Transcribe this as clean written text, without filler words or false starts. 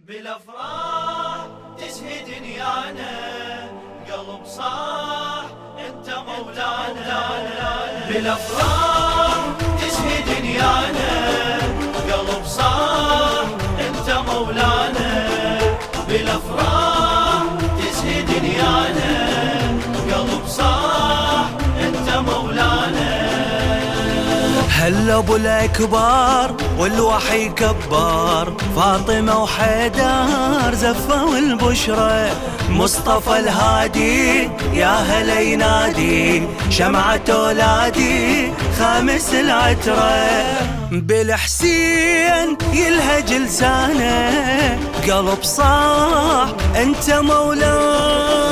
بالافراح تزهي دنيانا، قلب صاح انت مولانا. بالافراح تزهي دنيانا، قلب صاح انت مولانا. بالافراح تزهي دنيانا، قلب صاح انت مولانا. هلا ابو الاكبار والوحي كبار، فاطمه وحيدر زفه والبشرى، مصطفى الهادي يا هلا ينادي، شمعة اولادي خامس العتره. بالحسين يلهج لسانه، قلب صاح انت مولانا.